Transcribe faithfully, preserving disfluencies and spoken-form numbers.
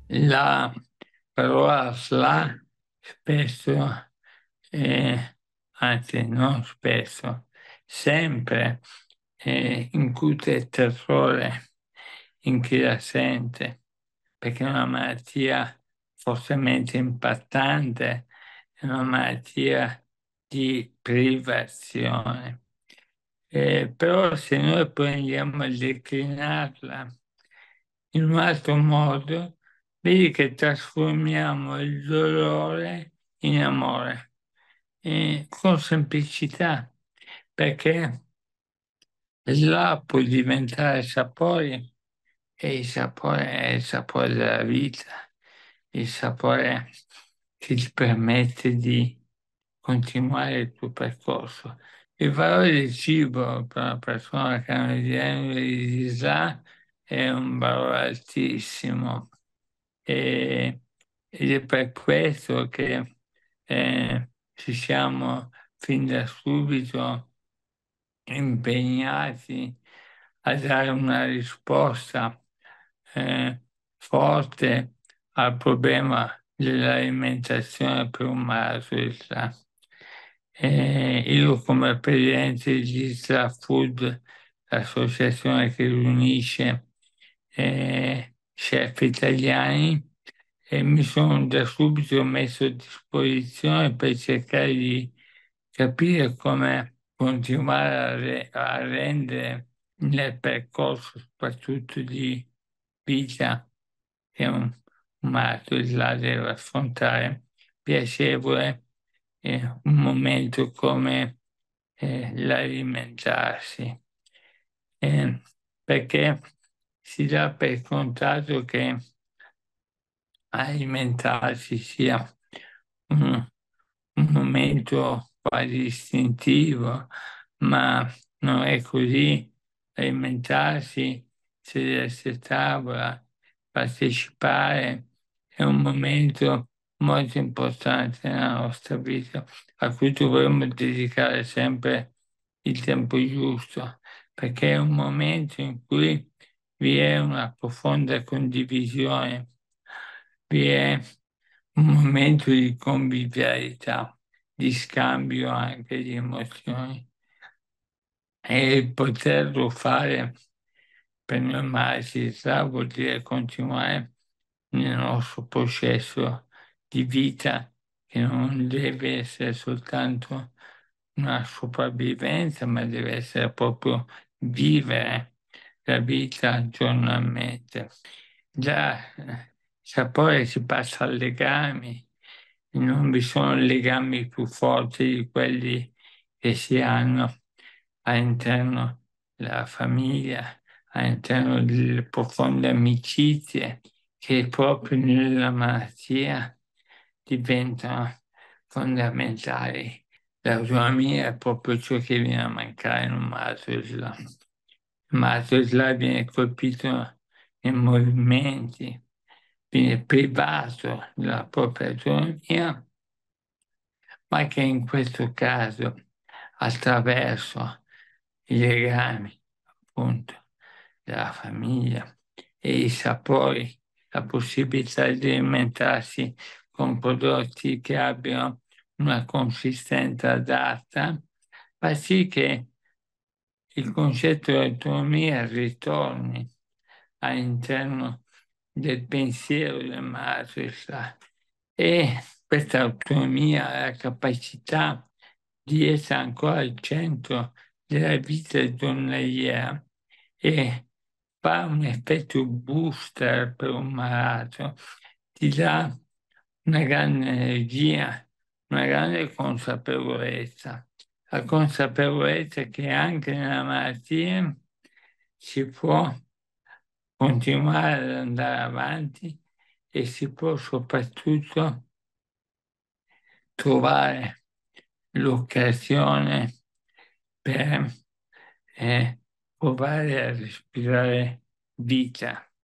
La parola S L A spesso, eh, anzi non spesso, sempre eh, incute terrore in chi la sente, perché è una malattia fortemente impattante, è una malattia di privazione. Eh, però se noi poi andiamo a declinarla in un altro modo, vedi che trasformiamo il dolore in amore, e con semplicità, perché là può diventare sapore e il sapore è il sapore della vita, il sapore che ti permette di continuare il tuo percorso. Il valore del cibo per una persona che ha una diagnosi di disà è un valore altissimo e, ed è per questo che eh, ci siamo fin da subito impegnati a dare una risposta eh, forte al problema dell'alimentazione per un malato di età. Eh, io come presidente di Isla Food, l'associazione che riunisce eh, chef italiani, e mi sono da subito messo a disposizione per cercare di capire come continuare a, re- a rendere nel percorso, soprattutto di vita che un, un malato di là deve affrontare, piacevole eh, un momento come eh, l'alimentarsi. Eh, perché si dà per contato che alimentarsi sia un, un momento quasi istintivo, ma non è così. Alimentarsi, sedersi a tavola, partecipare è un momento molto importante nella nostra vita, a cui dovremmo dedicare sempre il tempo giusto, perché è un momento in cui vi è una profonda condivisione, vi è un momento di convivialità, di scambio anche di emozioni. E poterlo fare per noi magistrati vuol dire continuare nel nostro processo di vita, che non deve essere soltanto una sopravvivenza, ma deve essere proprio vivere la vita giornalmente. Da eh, sapore si passa a legami, non vi sono legami più forti di quelli che si hanno all'interno della famiglia, all'interno delle profonde amicizie che proprio nella malattia diventano fondamentali. L'autonomia è proprio ciò che viene a mancare in un malato Islam. Il malato Islam viene colpito nei movimenti, viene privato della propria autonomia, ma che in questo caso, attraverso i legami, appunto, della famiglia e i sapori, la possibilità di alimentarsi con prodotti che abbiano una consistenza adatta, fa sì che il concetto di autonomia ritorni all'interno del pensiero del matrix e questa autonomia ha la capacità di essere ancora al centro della vita giornaliera e fa un effetto booster per un malato, ti dà una grande energia, una grande consapevolezza, la consapevolezza che anche nella malattia si può continuare ad andare avanti e si può soprattutto trovare l'occasione per eh, provare a respirare vita.